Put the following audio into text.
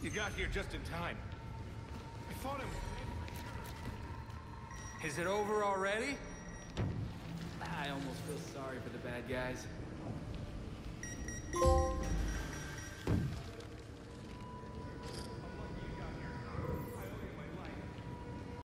You got here just in time. I fought him. Is it over already? I almost feel sorry for the bad guys.